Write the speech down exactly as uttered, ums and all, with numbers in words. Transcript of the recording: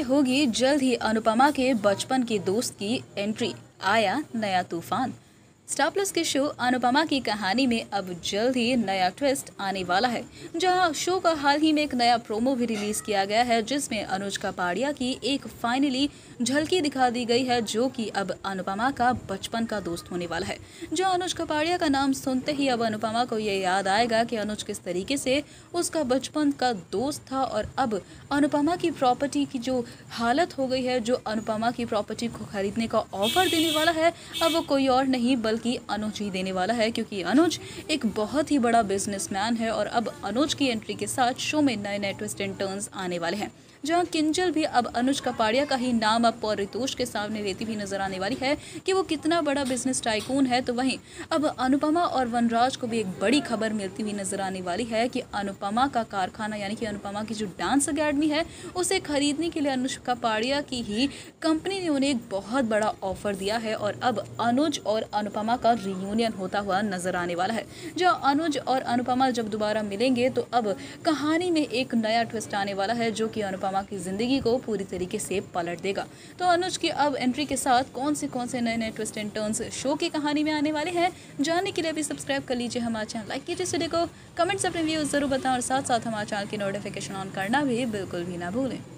में होगी जल्द ही अनुपमा के बचपन के दोस्त की एंट्री, आया नया तूफान। स्टार प्लस के शो अनुपमा की कहानी में अब जल्द ही नया ट्विस्ट आने वाला है, जहां शो का हाल ही में एक नया प्रोमो भी रिलीज किया गया है, जिसमें अनुज कपाड़िया की एक फाइनली झलकी दिखा दी गई है, जो कि अब अनुपमा का बचपन का दोस्त होने वाला है। जो अनुज कपाड़िया का नाम सुनते ही अब अनुपमा को ये याद आएगा कि अनुज किस तरीके से उसका बचपन का दोस्त था, और अब अनुपमा की प्रॉपर्टी की जो हालत हो गई है, जो अनुपमा की प्रॉपर्टी को खरीदने का ऑफर देने वाला है, अब वो कोई और नहीं बल्कि अनुज ही देने वाला है, क्योंकि अनुज एक बहुत ही बड़ा बिजनेसमैन है। और अब अनुज की एंट्री के साथ शो में नए नए ट्विस्ट एंड टर्न्स आने वाले हैं, जहां किंजल भी अब अनुज कपाड़िया का ही नाम अब परितोष के सामने लेती हुई नजर आने वाली है कि वो कितना बड़ा बिजनेस टाइकून है। तो वहीं अब अनुपमा और वनराज को भी एक बड़ी खबर मिलती हुई नजर आने वाली है कि अनुपमा का कारखाना यानी कि अनुपमा की जो डांस अकेडमी है, उसे खरीदने के लिए अनुज कपाड़िया की ही कंपनी ने उन्हें एक बहुत बड़ा ऑफर दिया है। और अब अनुज और अनुपमा का रियूनियन होता हुआ नजर आने वाला है। जो अनुज और अनुपमा जब दोबारा मिलेंगे तो अब कहानी में एक नया ट्विस्ट आने वाला है, जो कि अनुपमा की जिंदगी को पूरी तरीके से पलट देगा। तो अनुज की अब एंट्री के साथ कौन से कौन से नए नए ट्विस्ट एंड टर्न्स शो की कहानी में आने वाले हैं, जानने के लिए भी सब्सक्राइब कर लीजिए हमारे चैनल, लाइक कीजिए इस वीडियो को, कमेंट्स अपने व्यूज जरूर बताएं, और साथ साथ हमारे चैनल की नोटिफिकेशन ऑन करना भी बिल्कुल भी ना भूलें।